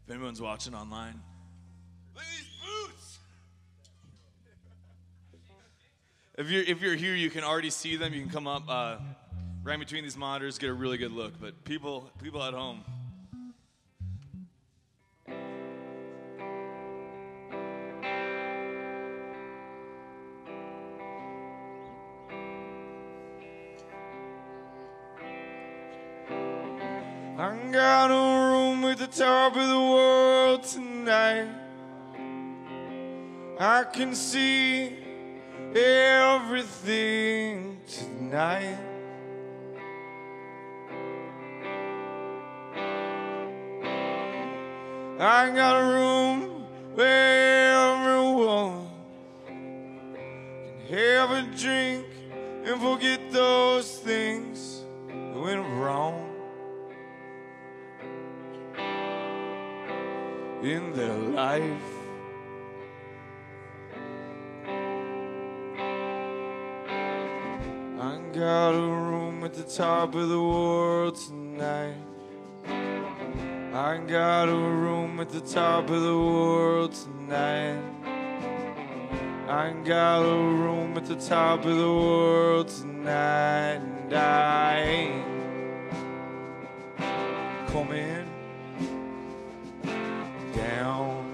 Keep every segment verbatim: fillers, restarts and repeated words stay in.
If anyone's watching online. Look at these boots! If you're, if you're here, you can already see them. You can come up uh, right between these monitors, get a really good look. But people, people at home. I got a room at the top of the world tonight. I can see everything tonight. I got a room where everyone can have a drink and forget those things that went wrong in their life. I got a room at the top of the world tonight. I got a room at the top of the world tonight. I got a room at the top of the world tonight. And I ain't coming down.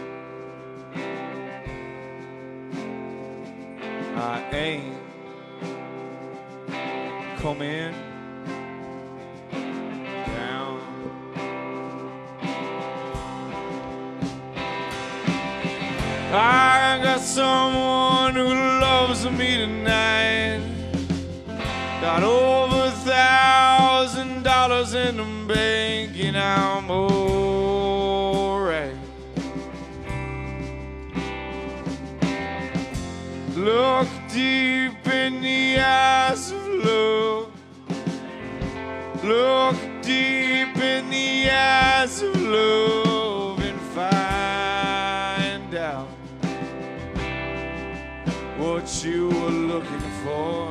I ain't coming down. I got someone who loves me tonight. Got over a thousand dollars in the bank and I'm alright. Look deep in the eyes of love. Look deep in the eyes of love and find out what you were looking for.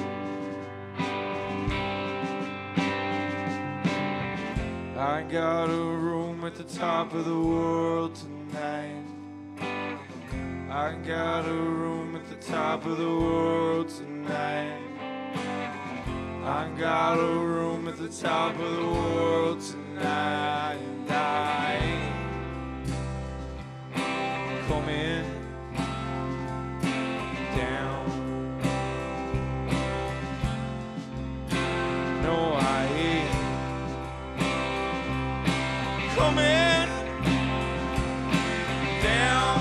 I got a room at the top of the world tonight. I got a room at the top of the world tonight. I got a room at the top of the world tonight. And I ain't coming down. No, I ain't coming down.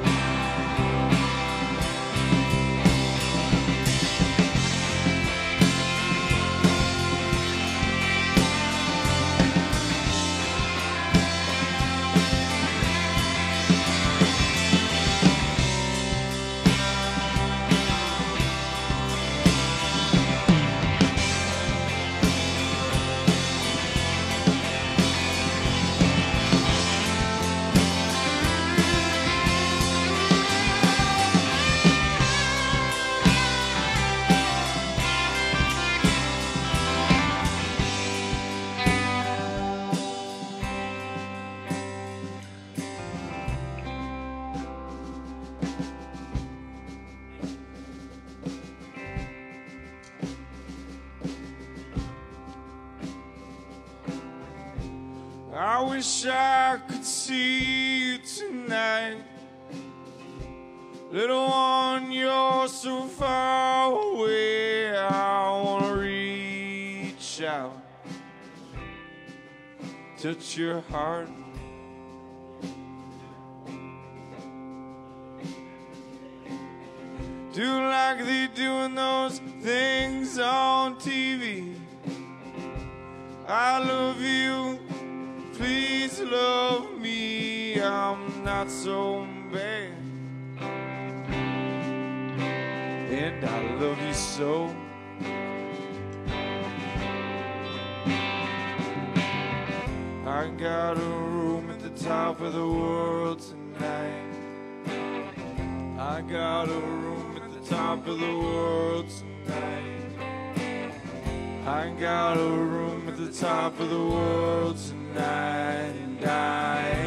I wish I could see you tonight. Little one, you're so far away. I wanna reach out, touch your heart. Do like they do in those things on T V. I love you, please love me, I'm not so bad. And I love you so. I got a room at the top of the world tonight. I got a room at the top of the world tonight. I got a room at the top of the world tonight. And I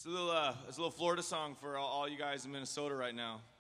It's a little, uh, it's a little Florida song for all, all you guys in Minnesota right now.